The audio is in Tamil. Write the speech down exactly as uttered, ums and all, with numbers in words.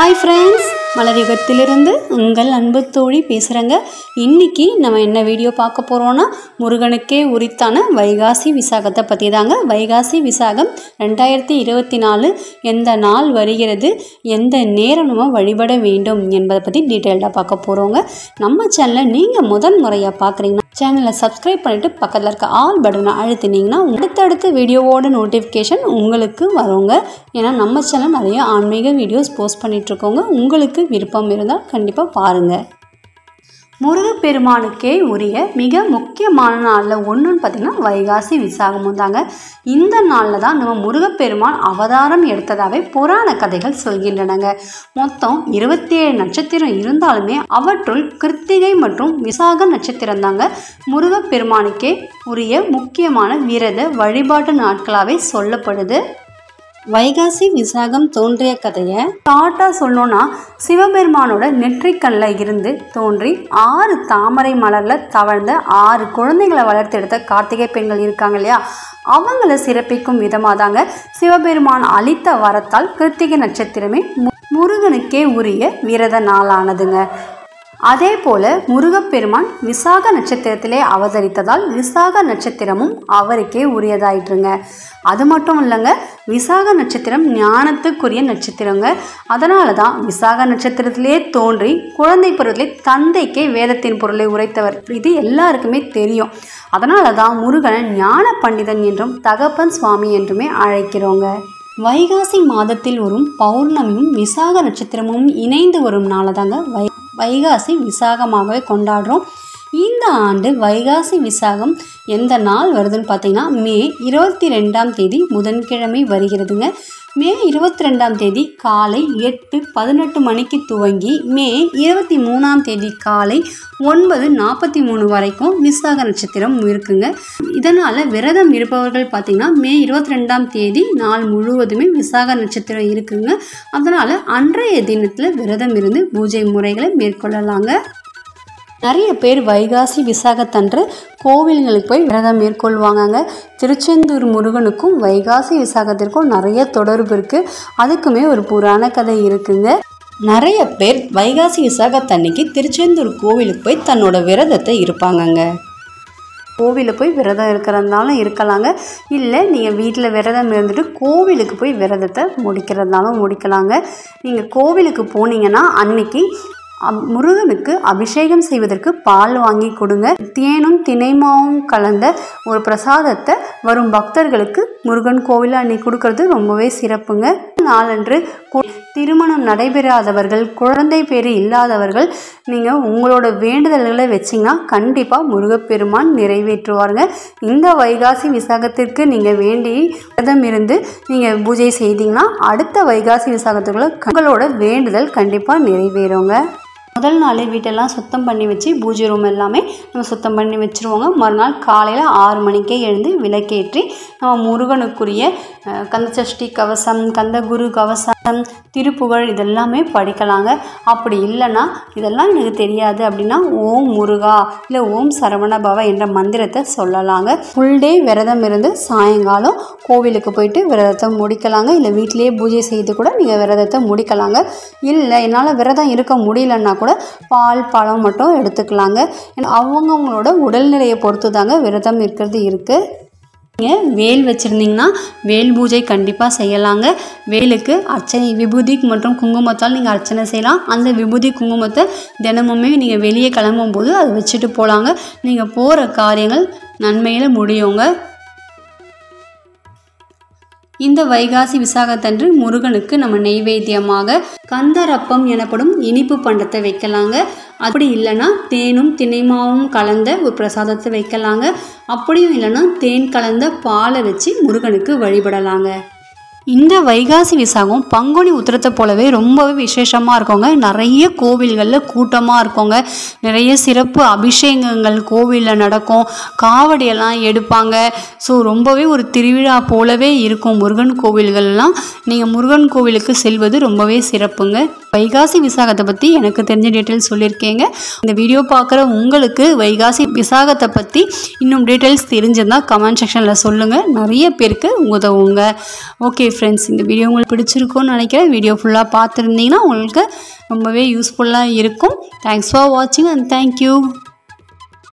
ஹாய் ஃப்ரெண்ட்ஸ், மலர்யுகத்திலிருந்து உங்கள் அன்பு தோழி பேசுகிறேங்க. இன்றைக்கி நம்ம என்ன வீடியோ பார்க்க போகிறோன்னா, முருகனுக்கே உரித்தான வைகாசி விசாகத்தை பற்றி தாங்க. வைகாசி விசாகம் ரெண்டாயிரத்தி இருபத்தி நாலு எந்த நாள் வருகிறது, எந்த நேரம் நம்ம வழிபட வேண்டும் என்பதை பற்றி டீட்டெயில்டாக பார்க்க போகிறோங்க. நம்ம சேனலை நீங்கள் முதன் முறையாக பார்க்குறீங்கன்னா சேனலை சப்ஸ்கிரைப் பண்ணிவிட்டு பக்கத்தில் இருக்க ஆல் பட்டனை அழுத்தினீங்கன்னா அடுத்தடுத்த வீடியோவோட நோட்டிஃபிகேஷன் உங்களுக்கு வருங்க. ஏன்னா நம்ம சேனல் நிறைய ஆன்மீக வீடியோஸ் போஸ்ட் பண்ணிகிட்ருக்கோங்க. உங்களுக்கு விருப்பம் இருந்தால் கண்டிப்பாக பாருங்கள். முருகப்பெருமானுக்கே உரிய மிக முக்கியமான நாளில் ஒன்றுன்னு பார்த்திங்கன்னா வைகாசி விசாகமும் தாங்க. இந்த நாளில் தான் நம்ம முருகப்பெருமான் அவதாரம் எடுத்ததாகவே புராண கதைகள் சொல்கின்றனங்க. மொத்தம் இருபத்தி ஏழு நட்சத்திரம் இருந்தாலுமே அவற்றுள் கிருத்திகை மற்றும் விசாக நட்சத்திரம் தாங்க முருகப்பெருமானுக்கே உரிய முக்கியமான விரத வழிபாட்டு நாட்களாகவே சொல்லப்படுது. வைகாசி விசாகம் தோன்றிய கதையை ஷார்ட்டாக சொல்லணும்னா, சிவபெருமானோட நெற்றிக்கல்ல இருந்து தோன்றி ஆறு தாமரை மலரில் தவழ்ந்த ஆறு குழந்தைகளை வளர்த்தெடுத்த கார்த்திகை பெண்கள் இருக்காங்க இல்லையா, அவங்கள சிறப்பிக்கும் விதமாக தாங்க சிவபெருமான் அளித்த வரத்தால் கிருத்திகை நட்சத்திரமே முருகனுக்கே உரிய விரத நாளானதுங்க. அதே போல் முருகப்பெருமான் விசாக நட்சத்திரத்திலே அவதரித்ததால் விசாக நட்சத்திரமும் அவருக்கே உரியதாயிட்டுருங்க. அது மட்டும் இல்லைங்க, விசாக நட்சத்திரம் ஞானத்துக்குரிய நட்சத்திரங்க. அதனால தான் விசாக நட்சத்திரத்திலே தோன்றி குழந்தை பருவத்திலே தந்தைக்கே வேதத்தின் பொருளை உரைத்தவர். இது எல்லாருக்குமே தெரியும். அதனால தான் முருகனை ஞான பண்டிதன் என்றும் தகப்பன் சுவாமி என்றுமே அழைக்கிறோங்க. வைகாசி மாதத்தில் வரும் பௌர்ணமியும் விசாக நட்சத்திரமும் இணைந்து வரும் நாளை தாங்க வை வைகாசி விசாகமாகவே கொண்டாடுறோம். இந்த ஆண்டு வைகாசி விசாகம் எந்த நாள் வருதுன்னு பார்த்தீங்கன்னா, மே இருபத்தி ரெண்டாம் தேதி புதன்கிழமை வருகிறதுங்க. மே இருபத்தி ரெண்டாம் தேதி காலை எட்டு பதினெட்டு மணிக்கு துவங்கி மே இருபத்தி மூணாம் தேதி காலை ஒன்பது நாற்பத்தி மூணு வரைக்கும் விசாக நட்சத்திரம் இருக்குங்க. இதனால் விரதம் இருப்பவர்கள் பார்த்திங்கன்னா மே இருபத்தி ரெண்டாம் தேதி நாள் முழுவதுமே விசாக நட்சத்திரம் இருக்குங்க. அதனால் அன்றைய தினத்தில் விரதம் இருந்து பூஜை முறைகளை மேற்கொள்ளலாங்க. நிறைய பேர் வைகாசி விசாகத்தன்று கோவில்களுக்கு போய் விரதம் மேற்கொள்வாங்க. திருச்செந்தூர் முருகனுக்கும் வைகாசி விசாகத்திற்கும் நிறைய தொடர்பு இருக்குது. அதுக்குமே ஒரு புராண கதை இருக்குங்க. நிறைய பேர் வைகாசி விசாகத்தன்னைக்கு திருச்செந்தூர் கோவிலுக்கு போய் தன்னோட விரதத்தை இருப்பாங்கங்க. கோவிலுக்கு போய் விரதம் இருக்கிறதுனாலும் இருக்கலாங்க, இல்லை நீங்கள் வீட்டில் விரதம் இருந்துட்டு கோவிலுக்கு போய் விரதத்தை முடிக்கிறதுனாலும் முடிக்கலாங்க. நீங்கள் கோவிலுக்கு போனீங்கன்னா அன்னைக்கு முருகனுக்கு அபிஷேகம் செய்வதற்கு பால் வாங்கி கொடுங்க. தேனும் தினைமாவும் கலந்த ஒரு பிரசாதத்தை வரும் பக்தர்களுக்கு முருகன் கோவிலில் அன்னைக்கு கொடுக்கறது ரொம்பவே சிறப்புங்க. நாளன்று திருமணம் நடைபெறாதவர்கள், குழந்தை பேரு இல்லாதவர்கள் நீங்கள் உங்களோட வேண்டுதல்களை வச்சிங்கன்னா கண்டிப்பாக முருகப்பெருமான் நிறைவேற்றுவாருங்க. இந்த வைகாசி விசாகத்திற்கு நீங்கள் வேண்டி விரதம் இருந்து நீங்கள் பூஜை செய்தீங்கன்னா அடுத்த வைகாசி விசாகத்துக்குள்ள உங்களோட வேண்டுதல் கண்டிப்பாக நிறைவேறுங்க. முதல் நாளே வீட்டெல்லாம் சுத்தம் பண்ணி வச்சு பூஜை ரூம் எல்லாமே நம்ம சுத்தம் பண்ணி வச்சுருவோங்க. மறுநாள் காலையில் ஆறு மணிக்கே எழுந்து விளக்கேற்றி நம்ம முருகனுக்குரிய கந்தசஷ்டி கவசம், கந்தகுரு கவசம், திருப்புகழ் இதெல்லாமே படிக்கலாங்க. அப்படி இல்லைன்னா இதெல்லாம் எனக்கு தெரியாது அப்படின்னா ஓம் முருகா இல்லை ஓம் சரவணபவ என்ற மந்திரத்தை சொல்லலாங்க. ஃபுல் டே விரதம் இருந்து சாயங்காலம் கோவிலுக்கு போயிட்டு விரதத்தை முடிக்கலாங்க. இல்லை வீட்டிலேயே பூஜை செய்து கூட நீங்கள் விரதத்தை முடிக்கலாங்க. இல்லை என்னால் விரதம் இருக்க முடியலன்னா கூட பால் பழம் மட்டும் எடுத்துக்கலாங்க. அவங்கவுங்களோட உடல்நிலையை பொறுத்து தாங்க விரதம் இருக்கிறது இருக்குது. நீங்கள் வேல் வச்சுருந்தீங்கன்னா வேல் பூஜை கண்டிப்பாக செய்யலாங்க. வேலுக்கு அர்ச்சனை விபூதி மற்றும் குங்குமத்தால் நீங்கள் அர்ச்சனை செய்யலாம். அந்த விபூதி குங்குமத்தை தினமுமே நீங்கள் வெளியே கிளம்பும் போது அதை வச்சுட்டு போகலாங்க. நீங்கள் போகிற காரியங்கள் நன்மையில் முடியுங்க. இந்த வைகாசி விசாகத்தன்று முருகனுக்கு நம்ம நெய்வேத்தியமாக கந்தரப்பம் எனப்படும் இனிப்பு பண்டத்தை வைக்கலாங்க. அப்படி இல்லைன்னா தேனும் தினைமாவும் கலந்த ஒரு பிரசாதத்தை வைக்கலாங்க. அப்படியும் இல்லைன்னா தேன் கலந்த பாலை வச்சு முருகனுக்கு வழிபடலாங்க. இந்த வைகாசி விசாகம் பங்குனி உத்திரத்தை போலவே ரொம்பவே விசேஷமாக இருக்குங்க. நிறைய கோவில்களில் கூட்டமாக இருக்குங்க. நிறைய சிறப்பு அபிஷேகங்கள் கோவிலில் நடக்கும். காவடியெல்லாம் எடுப்பாங்க. ஸோ ரொம்பவே ஒரு திருவிழா போலவே இருக்கும் முருகன் கோவில்கள்லாம். நீங்கள் முருகன் கோவிலுக்கு செல்வது ரொம்பவே சிறப்புங்க. வைகாசி விசாகத்தை பற்றி எனக்கு தெரிஞ்ச டீட்டெயில்ஸ் சொல்லியிருக்கேங்க. இந்த வீடியோ பார்க்குற உங்களுக்கு வைகாசி விசாகத்தை பற்றி இன்னும் டீட்டெயில்ஸ் தெரிஞ்சிருந்தால் கமெண்ட் செக்ஷனில் சொல்லுங்கள், நிறைய பேருக்கு உதவுங்க. ஓகே ஃப்ரெண்ட்ஸ், இந்த வீடியோ உங்களுக்கு பிடிச்சிருக்கும்னு நினைக்கிறேன். வீடியோ ஃபுல்லாக பார்த்துருந்தீங்கன்னா உங்களுக்கு ரொம்பவே யூஸ்ஃபுல்லாக இருக்கும். தேங்க்ஸ் ஃபார் வாட்சிங் அண்ட் தேங்க்யூ.